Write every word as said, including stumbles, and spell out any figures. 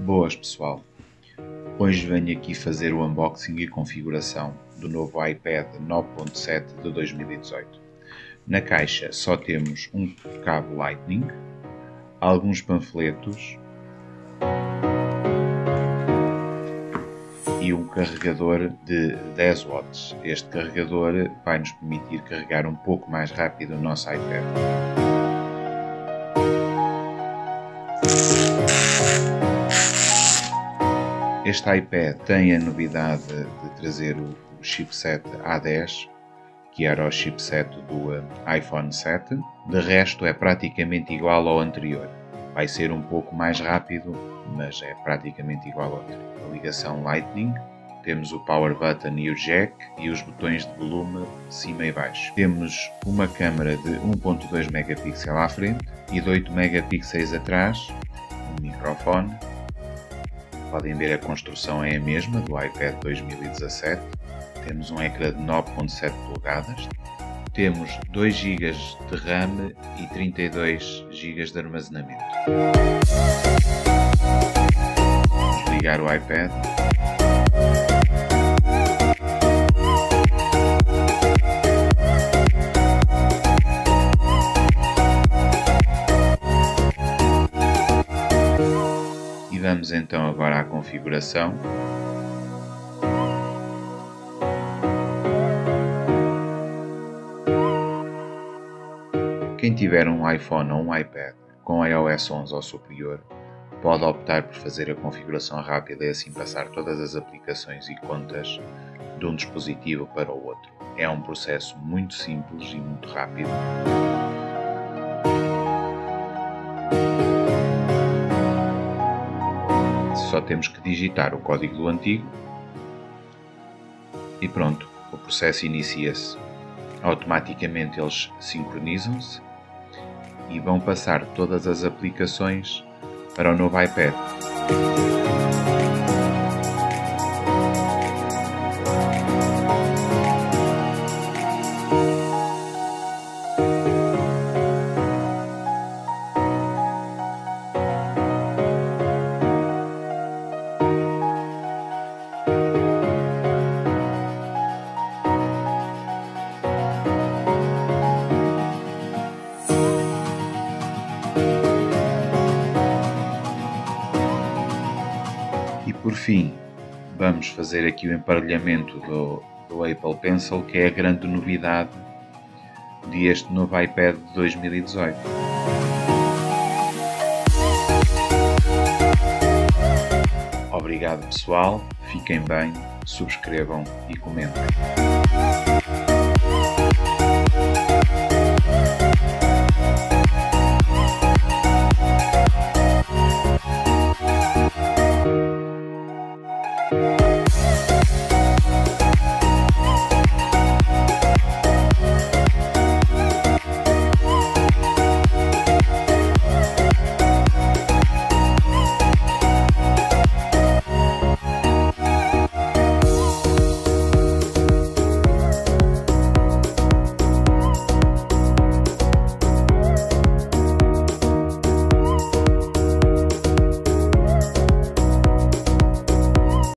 Boas pessoal, hoje venho aqui fazer o unboxing e configuração do novo iPad nove ponto sete de dois mil e dezoito. Na caixa só temos um cabo Lightning, alguns panfletos e um carregador de dez watts. Este carregador vai nos permitir carregar um pouco mais rápido o nosso iPad. Este iPad tem a novidade de trazer o chipset A dez, que era o chipset do iPhone sete. De resto é praticamente igual ao anterior. Vai ser um pouco mais rápido, mas é praticamente igual ao anterior. A ligação Lightning, temos o Power Button e o Jack e os botões de volume cima e baixo. Temos uma câmera de um ponto dois megapixels à frente e de oito megapixels atrás, um microfone. Podem ver a construção é a mesma do iPad dois mil e dezassete. Temos um ecrã de nove ponto sete polegadas. Temos dois gigas de RAM e trinta e dois gigas de armazenamento. Vamos ligar o iPad. E vamos então agora à configuração. Quem tiver um iPhone ou um iPad com i O S onze ou superior, pode optar por fazer a configuração rápida e assim passar todas as aplicações e contas de um dispositivo para o outro. É um processo muito simples e muito rápido. Só temos que digitar o código do antigo e pronto, o processo inicia-se. Automaticamente eles sincronizam-se e vão passar todas as aplicações para o novo iPad. E por fim, vamos fazer aqui o emparelhamento do, do Apple Pencil, que é a grande novidade deste novo iPad de dois mil e dezoito. Obrigado pessoal, fiquem bem, subscrevam e comentem.